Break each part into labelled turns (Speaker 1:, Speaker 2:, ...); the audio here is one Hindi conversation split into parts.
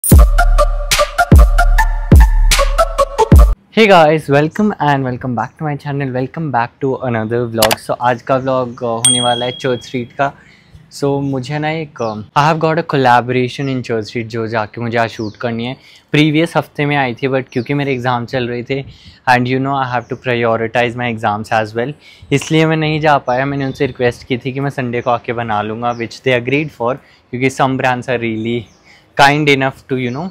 Speaker 1: Hey guys, welcome back to my channel. Welcome back to another vlog. So आज का vlog होने वाला है चर्च स्ट्रीट का. So मुझे ना एक I have got a collaboration in Church Street जो जाके मुझे आज शूट करनी है. प्रीवियस हफ्ते में आई थी बट क्योंकि मेरे एग्ज़ाम चल रहे थे and you know I have to prioritise my exams as well, इसलिए मैं नहीं जा पाया. मैंने उनसे रिक्वेस्ट की थी कि मैं संडे को आके बना लूँगा, विच दे अग्रीड फॉर, क्योंकि some brands are really kind enough to you know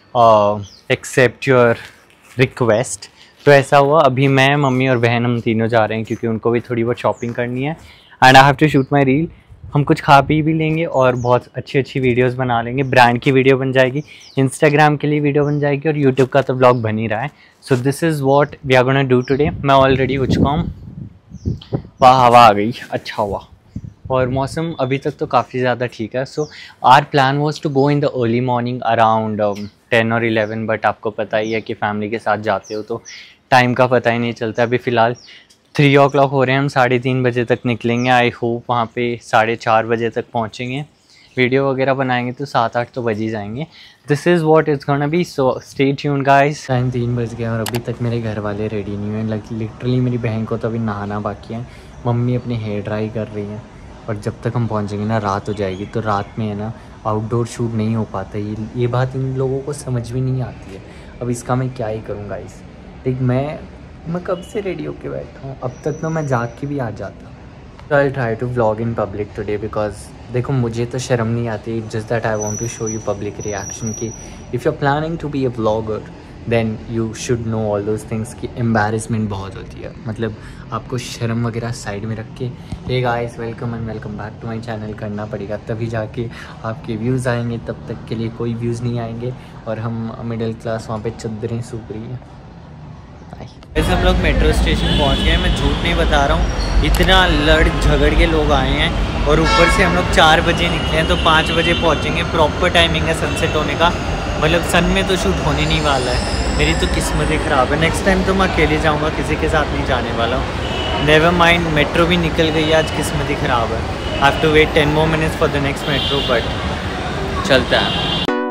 Speaker 1: accept your request. तो ऐसा हुआ. अभी मैं, मम्मी और बहन हम तीनों जा रहे हैं क्योंकि उनको भी थोड़ी बहुत शॉपिंग करनी है and I have to shoot my reel. हम कुछ खा पी भी लेंगे और बहुत अच्छी वीडियोस बना लेंगे. ब्रांड की वीडियो बन जाएगी, इंस्टाग्राम के लिए वीडियो बन जाएगी और यूट्यूब का तो व्लॉग बन ही रहा है. So this is what we are gonna do today. मैं ऑलरेडी हो चुका हूँ. वाह, हवा आ गई, अच्छा हुआ. और मौसम अभी तक तो काफ़ी ज़्यादा ठीक है. So our plan was to go in the early morning around 10 और 11, बट आपको पता ही है कि फैमिली के साथ जाते हो तो टाइम का पता ही नहीं चलता. अभी फ़िलहाल 3 o'clock हो रहे हैं. हम 3:30 बजे तक निकलेंगे. आई होप वहाँ पे 4:30 बजे तक पहुँचेंगे. वीडियो वगैरह बनाएंगे तो 7-8 तो बज ही जाएंगे. This is what it's gonna be. So stay tuned guys. 3 बज गए और अभी तक मेरे घर वाले रेडी नहीं हुए. लिटरली मेरी बहन को तो अभी नहाना बाकी है. मम्मी अपनी हेयर ड्राई कर रही हैं और जब तक हम पहुँचेंगे ना रात हो जाएगी. तो रात में है ना आउटडोर शूट नहीं हो पाता. ये बात इन लोगों को समझ में नहीं आती है. अब इसका मैं क्या ही करूँ गाइस. देख मैं कब से रेडी होके बैठा हूँ. अब तक तो मैं जाग के भी आ जाता. तो I try to vlog in public today because देखो मुझे तो शर्म नहीं आती. Just that I want to show you public reaction कि if you are planning to be a vlogger then you should know all those things की एम्बैरेसमेंट बहुत होती है. मतलब आपको शर्म वगैरह साइड में रख के hey guys welcome and welcome back to my channel करना पड़ेगा, तभी जाके आपके व्यूज़ आएंगे. तब तक के लिए कोई व्यूज़ नहीं आएंगे और हम मिडिल क्लास वहाँ पे चद्दरें सूख रही हैं. ऐसे हम लोग मेट्रो स्टेशन पहुँच गए. मैं झूठ नहीं बता रहा हूँ, इतना लड़ झगड़ के लोग आए हैं और ऊपर से हम लोग 4 बजे निकले हैं तो 5 बजे पहुँचेंगे. प्रॉपर टाइमिंग है सनसेट होने का. मतलब सन में तो शूट होने नहीं वाला है. मेरी तो किस्मत ही ख़राब है. नेक्स्ट टाइम तो मैं अकेले जाऊँगा, किसी के साथ नहीं जाने वाला हूँ. नेवर माइंड, मेट्रो भी निकल गई है. आज किस्मत ही ख़राब है. I have to wait 10 more minutes for the next metro, but चलता है.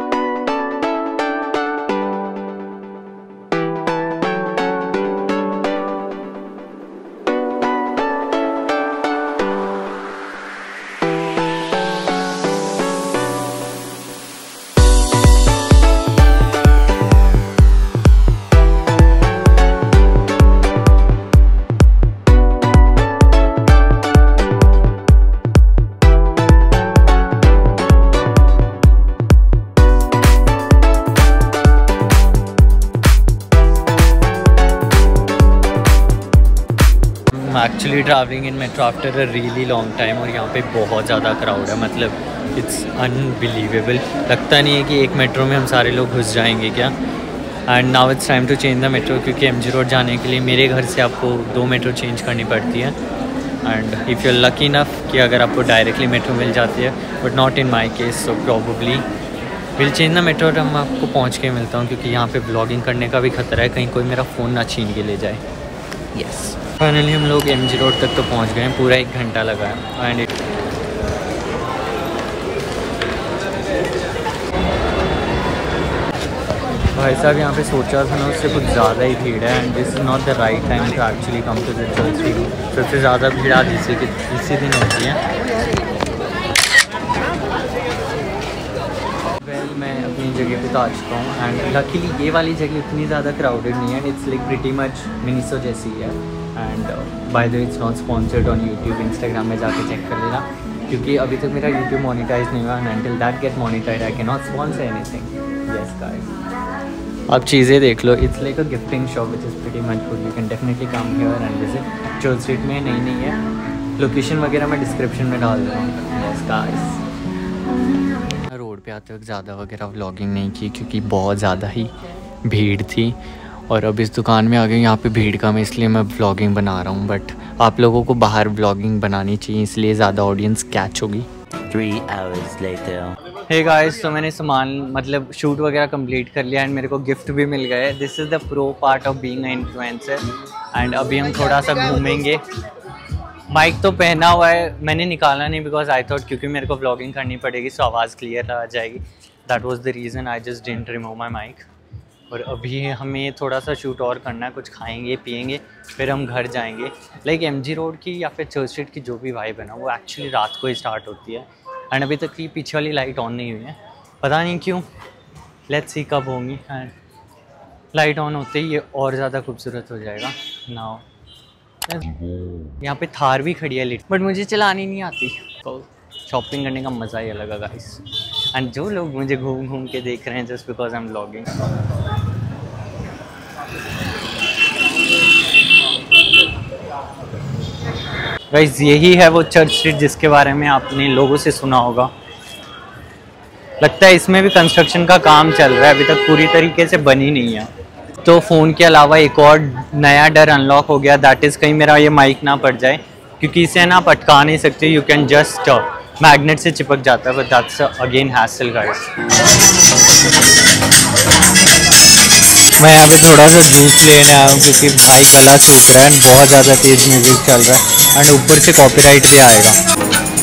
Speaker 1: Actually travelling in metro after a really long time और यहाँ पे बहुत ज़्यादा क्राउड है. मतलब इट्स अनबिलीवेबल. लगता नहीं है कि एक मेट्रो में हम सारे लोग घुस जाएंगे क्या. And now it's time to change the metro क्योंकि MG रोड जाने के लिए मेरे घर से आपको 2 मेट्रो चेंज करनी पड़ती है. And if you are lucky enough कि अगर आपको डायरेक्टली मेट्रो मिल जाती है, but not in my case. So probably will change the metro और मैं आपको पहुँच के मिलता हूँ क्योंकि यहाँ पर व्लॉगिंग करने का भी खतरा है, कहीं कोई मेरा फ़ोन ना छीन के ले जाए. यस, फाइनली हम लोग MG रोड तक तो पहुंच गए हैं. पूरा 1 घंटा लगा है. एंड भाई साहब यहाँ पे सोचा था ना उससे कुछ ज़्यादा ही भीड़ है. And this is not the right time to actually come to the Church Street. सबसे ज़्यादा भीड़ आज इसी दिन होती है. मैं अपनी जगह पे तो आ चुका हूँ एंड लकीली ये वाली जगह इतनी ज़्यादा क्राउडेड नहीं है. It's like pretty much Miniso जैसी है. And by the way it's not sponsored on YouTube. Instagram में जाके चेक कर लेना क्योंकि अभी तक मेरा यूट्यूब मोनेटाइज नहीं हुआ. And until that get monetise I can not sponsor anything. Yes guys, आप चीज़ें देख लो. It's like a gifting shop which is pretty much good. You can definitely come here and visit. Church Street में नहीं है. लोकेशन वगैरह मैं डिस्क्रिप्शन में डाल दूँगा. यस गाइस, रोड पे आते वक्त ज़्यादा वगैरह व्लॉगिंग नहीं की क्योंकि बहुत ज़्यादा ही भीड़ थी. और अब इस दुकान में आ गए, यहाँ पे भीड़ कम है इसलिए मैं व्लॉगिंग बना रहा हूँ. बट आप लोगों को बाहर व्लॉगिंग बनानी चाहिए इसलिए ज़्यादा ऑडियंस कैच होगी.
Speaker 2: 3 hours later.
Speaker 1: हे गाइस, तो मैंने सामान मतलब शूट वगैरह कंप्लीट कर लिया एंड मेरे को गिफ्ट भी मिल गए. This is the pro part of being a influencer. And अभी हम थोड़ा सा घूमेंगे. माइक तो पहना हुआ है, मैंने निकाला नहीं बिकॉज आई थॉट क्योंकि मेरे को व्लॉगिंग करनी पड़ेगी सो आवाज़ क्लियर आ जाएगी. That was the reason I just didn't remove my mic. और अभी हमें थोड़ा सा शूट और करना है, कुछ खाएंगे पिएंगे फिर हम घर जाएंगे। लाइक एमजी रोड की या फिर चर्च स्ट्रीट की जो भी वाइब है ना, वो एक्चुअली रात को ही स्टार्ट होती है। एंड अभी तक की पीछे वाली लाइट ऑन नहीं हुई है, पता नहीं क्यों। लेट्स सी कब होंगी। एंड लाइट ऑन होते ही ये और ज़्यादा खूबसूरत हो जाएगा। नाउ यहाँ पे थार भी खड़ी है लिट, बट मुझे चलानी नहीं आती। तो शॉपिंग करने का मज़ा ही अलग है गाइस। एंड जो लोग मुझे घूम घूम के देख रहे हैं just because I am vlogging. Guys यही है वो चर्च स्ट्रीट जिसके बारे में आपने लोगों से सुना होगा। लगता है इसमें भी कंस्ट्रक्शन का काम चल रहा है, अभी तक पूरी तरीके से बनी नहीं है। तो फ़ोन के अलावा एक और नया डर अनलॉक हो गया, दैट इज़ कहीं मेरा ये माइक ना पड़ जाए, क्योंकि इसे ना आप अटका नहीं सकते। यू कैन जस्ट मैग्नेट से चिपक जाता है, but that's again hassle guys. मैं यहाँ पे थोड़ा सा जूस लेने आया हूँ क्योंकि भाई गला सूख रहा है, बहुत ज़्यादा तेज़ म्यूज़िक चल रहा है एंड ऊपर से कॉपीराइट भी आएगा।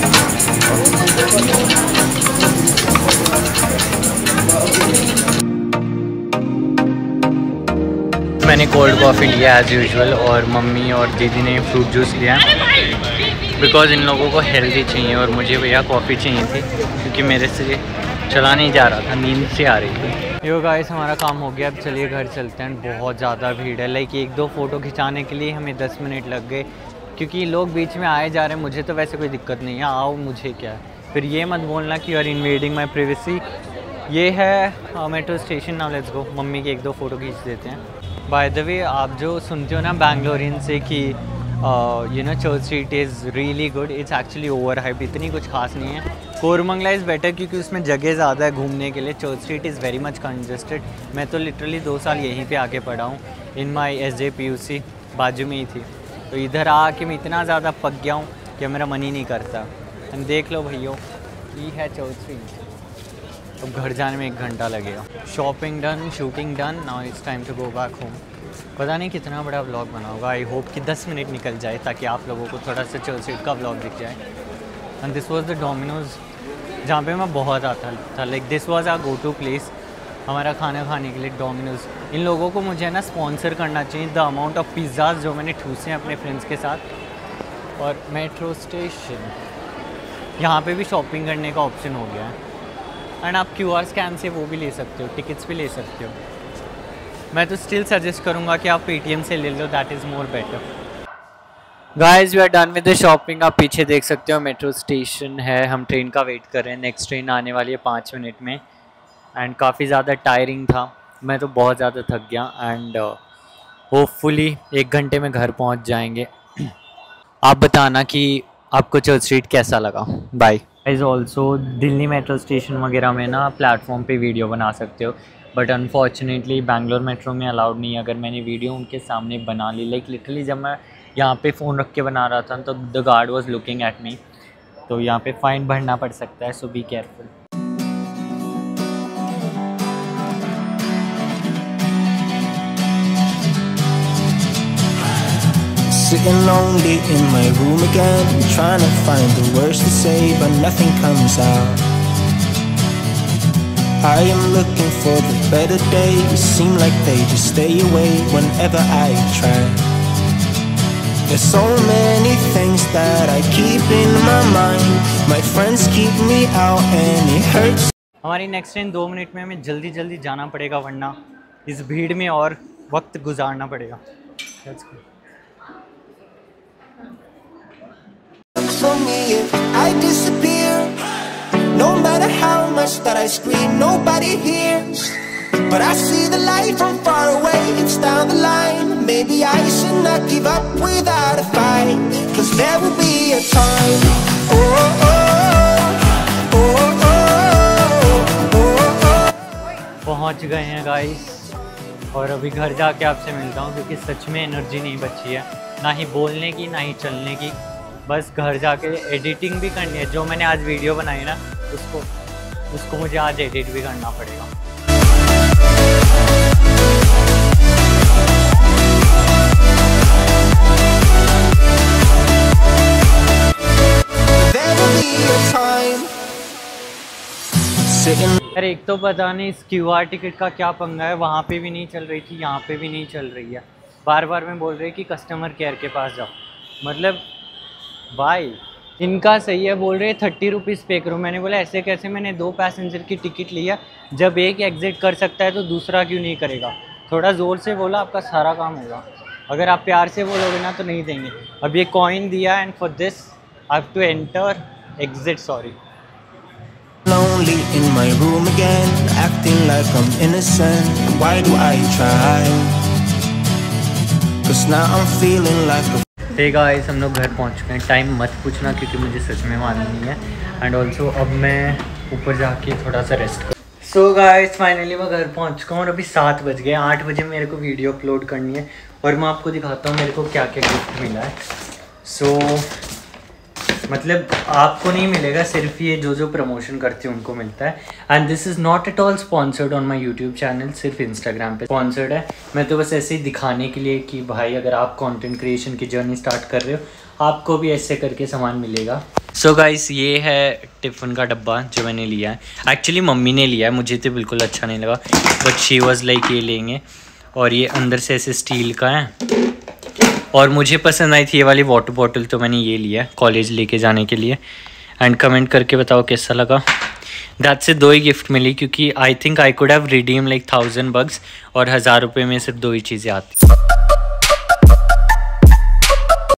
Speaker 1: मैंने कोल्ड कॉफ़ी लिया एज़ यूजुअल और मम्मी और दीदी ने फ्रूट जूस लिया बिकॉज़ इन लोगों को हेल्दी चाहिए और मुझे भैया कॉफ़ी चाहिए थी क्योंकि मेरे से चला नहीं जा रहा था, नींद से आ रही थी। यो गाइस हमारा काम हो गया, अब चलिए घर चलते हैं। बहुत ज़्यादा भीड़ है, लाइक एक दो फ़ोटो खिंचाने के लिए हमें 10 मिनट लग गए क्योंकि लोग बीच में आए जा रहे हैं। मुझे तो वैसे कोई दिक्कत नहीं है, आओ मुझे क्या है। फिर ये मत बोलना कि you are invading my privacy. ये है metro station, now let's go. Mummy की एक दो फ़ोटो खींच देते हैं। बाय द वे आप जो सुनते हो ना बैंगलोरियन से कि you know Church Street is really good, it's actually over hype, इतनी कुछ खास नहीं है। कोरमंगला इज़ बेटर क्योंकि उसमें जगह ज़्यादा है घूमने के लिए। Church Street is very much congested. मैं तो लिटरली 2 साल यहीं पे आके पढ़ा हूँ, इन माई SJPUC बाजू में ही थी। तो इधर आके मैं इतना ज़्यादा पक गया हूँ कि मेरा मन ही नहीं करता। हम देख लो भैया, ये है चर्च स्ट्रीट। अब घर जाने में 1 घंटा लगेगा। Shopping done, shooting done, now it's time to go back home. पता नहीं कितना बड़ा व्लॉग बना होगा, आई होप कि 10 मिनट निकल जाए ताकि आप लोगों को थोड़ा सा चर्च स्ट्रीट का व्लॉग दिख जाए। And this was the Domino's जहाँ पे मैं बहुत आता था, like this was our go to place हमारा खाना खाने के लिए, डोमिनोज़। इन लोगों को मुझे ना स्पॉन्सर करना चाहिए। द अमाउंट ऑफ पिज़्ज़ाज़ जो मैंने ठूसे हैं अपने फ्रेंड्स के साथ। और मेट्रो स्टेशन यहाँ पे भी शॉपिंग करने का ऑप्शन हो गया है एंड आप QR स्कैन से वो भी ले सकते हो, टिकट्स भी ले सकते हो। मैं तो स्टिल सजेस्ट करूँगा कि आप Paytm से ले लो, that is more better. Guys we are done with the shopping. आप पीछे देख सकते हो मेट्रो स्टेशन है, हम ट्रेन का वेट कर रहे हैं। नेक्स्ट ट्रेन आने वाली है 5 मिनट में एंड काफ़ी ज़्यादा टायरिंग था, मैं तो बहुत ज़्यादा थक गया एंड होपफुली 1 घंटे में घर पहुंच जाएंगे। आप बताना कि आपको चर्च स्ट्रीट कैसा लगा। Bye. Is also Delhi metro station वगैरह में ना प्लेटफॉर्म पे वीडियो बना सकते हो, बट अनफॉर्चुनेटली बैंगलोर मेट्रो में अलाउड नहीं है। अगर मैंने वीडियो उनके सामने बना ली, लाइक लिटरली जब मैं यहाँ पे फ़ोन रख के बना रहा था तो the guard was looking at me, तो यहाँ पे फ़ाइन भरना पड़ सकता है, so be careful.
Speaker 3: Sitting lonely in my room again, trying to find the words to say, but nothing comes out. I am looking for the better days, seem like they just stay away whenever I try. There's so many things that I keep in my mind, my friends keep me out and it hurts.
Speaker 1: हमारी नेक्स्ट ट्रेन 2 मिनट में, हमें जल्दी जल्दी जाना पड़ेगा वरना इस भीड़ में और वक्त गुजारना पड़ेगा। Let's go.
Speaker 3: For me if I disappear, no matter how much that I scream, nobody hears. But I see the light from far away, it's down the line. Maybe I should not give up without a fight, 'cause there will be a time. Oh, oh, oh, oh, oh, oh, oh.
Speaker 1: पहुँच गए हैं गाइस और अभी घर जाके आपसे मिलता हूँ क्योंकि सच में एनर्जी नहीं बची है, ना ही बोलने की ना ही चलने की। बस घर जाके एडिटिंग भी करनी है, जो मैंने आज वीडियो बनाई ना उसको मुझे आज एडिट भी करना पड़ेगा। यार एक तो पता नहीं इस QR टिकट का क्या पंगा है, वहाँ पे भी नहीं चल रही थी, यहाँ पे भी नहीं चल रही है। बार बार मैं बोल रही कि कस्टमर केयर के पास जाओ, मतलब भाई इनका सही है, बोल रहे 30 रुपीज़ पे करो। मैंने बोला ऐसे कैसे, मैंने 2 पैसेंजर की टिकट लिया, जब एक एग्ज़िट कर सकता है तो दूसरा क्यों नहीं करेगा। थोड़ा ज़ोर से बोला, आपका सारा काम होगा। अगर आप प्यार से बोलोगे ना तो नहीं देंगे। अब ये कॉइन दिया and for this I have to enter exit, sorry.
Speaker 3: Lonely in my room again, acting like I'm innocent. Why do I try? 'Cause now I'm feeling like a
Speaker 1: hey guys, हम लोग घर पहुंच चुके हैं। टाइम मत पूछना क्योंकि मुझे सच में मालूम नहीं है। एंड ऑल्सो अब मैं ऊपर जाके थोड़ा सा रेस्ट करूँ। सो गाइस फाइनली मैं घर पहुंच चुका हूँ और अभी 7 बज गए। 8 बजे मेरे को वीडियो अपलोड करनी है और मैं आपको दिखाता हूँ मेरे को क्या क्या गिफ्ट मिला है। सो मतलब आपको नहीं मिलेगा, सिर्फ ये जो प्रमोशन करते हैं उनको मिलता है। And this is not at all sponsored on my YouTube channel, सिर्फ इंस्टाग्राम पे स्पॉन्सर्ड है। मैं तो बस ऐसे ही दिखाने के लिए कि भाई अगर आप कंटेंट क्रिएशन की जर्नी स्टार्ट कर रहे हो आपको भी ऐसे करके सामान मिलेगा। सो गाइस ये है टिफ़िन का डब्बा जो मैंने लिया है। एक्चुअली मम्मी ने लिया है, मुझे तो बिल्कुल अच्छा नहीं लगा, बट शी वॉज लाइक ये लेंगे। और ये अंदर से ऐसे स्टील का है और मुझे पसंद आई थी ये वाली वाटर बॉटल, तो मैंने ये लिया कॉलेज लेके जाने के लिए। एंड कमेंट करके बताओ कैसा लगा। दैट से 2 ही गिफ्ट मिली क्योंकि I think I could have redeem like 1000 bucks और 1000 रुपये में सिर्फ 2 ही चीज़ें आती।